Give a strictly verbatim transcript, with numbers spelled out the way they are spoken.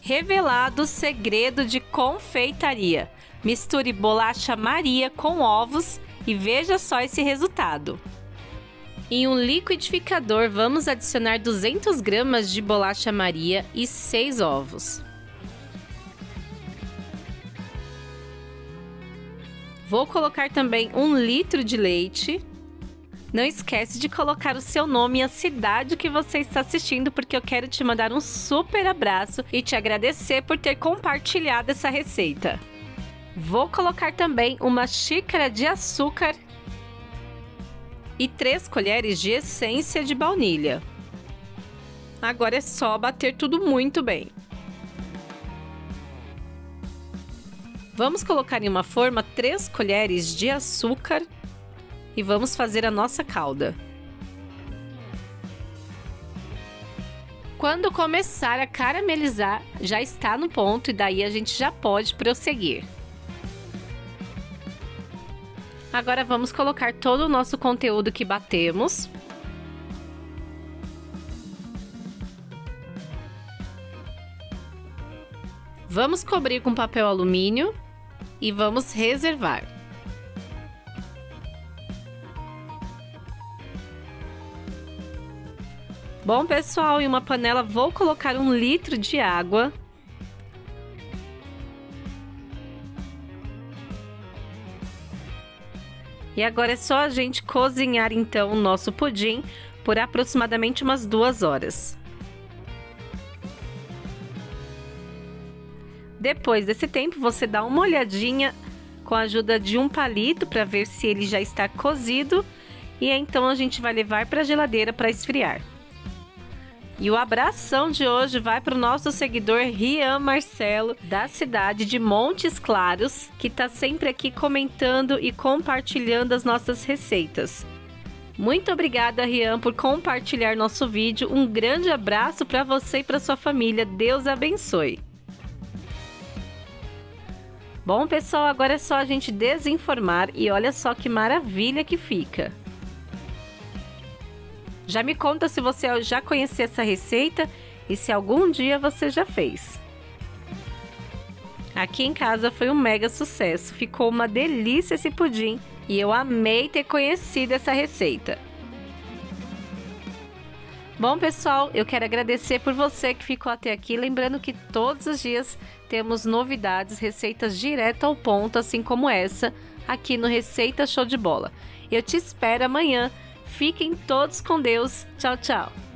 Revelado o segredo de confeitaria. Misture bolacha Maria com ovos e veja só esse resultado. Em um liquidificador, vamos adicionar duzentas gramas de bolacha Maria e seis ovos. Vou colocar também um litro de leite. Não esquece de colocar o seu nome e a cidade que você está assistindo, porque eu quero te mandar um super abraço e te agradecer por ter compartilhado essa receita. Vou colocar também uma xícara de açúcar e três colheres de essência de baunilha. Agora é só bater tudo muito bem. Vamos colocar em uma forma três colheres de açúcar e vamos fazer a nossa calda. Quando começar a caramelizar, já está no ponto e daí a gente já pode prosseguir. Agora vamos colocar todo o nosso conteúdo que batemos. Vamos cobrir com papel alumínio e vamos reservar. Bom, pessoal, em uma panela vou colocar um litro de água. E agora é só a gente cozinhar então o nosso pudim por aproximadamente umas duas horas. Depois desse tempo, você dá uma olhadinha com a ajuda de um palito para ver se ele já está cozido. E então a gente vai levar para a geladeira para esfriar. E o abração de hoje vai para o nosso seguidor Rian Marcelo, da cidade de Montes Claros, que está sempre aqui comentando e compartilhando as nossas receitas. Muito obrigada, Rian, por compartilhar nosso vídeo. Um grande abraço para você e para sua família. Deus abençoe. Bom, pessoal, agora é só a gente desenformar e olha só que maravilha que fica. Já me conta se você já conhecia essa receita e se algum dia você já fez. Aqui em casa foi um mega sucesso, ficou uma delícia esse pudim e eu amei ter conhecido essa receita. Bom, pessoal, eu quero agradecer por você que ficou até aqui, lembrando que todos os dias temos novidades, receitas direto ao ponto, assim como essa, aqui no Receita Show de Bola. Eu te espero amanhã. Fiquem todos com Deus. Tchau, tchau.